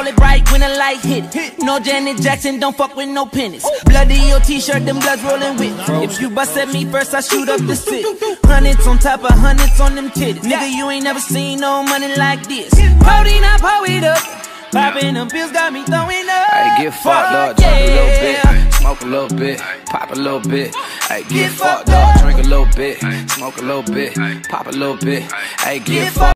roll it bright when the light hit it. No Janet Jackson, don't fuck with no pennies. Bloody your t-shirt, them bloods rolling with. If you bust at me first, I shoot up the city. Hundreds on top of hundreds on them titties. Nigga, you ain't never seen no money like this. Codeine, I pour it up. Popping them pills got me throwing up. Ay, get fucked up, drink a little bit, smoke a little bit, pop a little bit. Ay, get fucked up, drink a little bit, smoke a little bit, pop a little bit. Ay, get fucked up.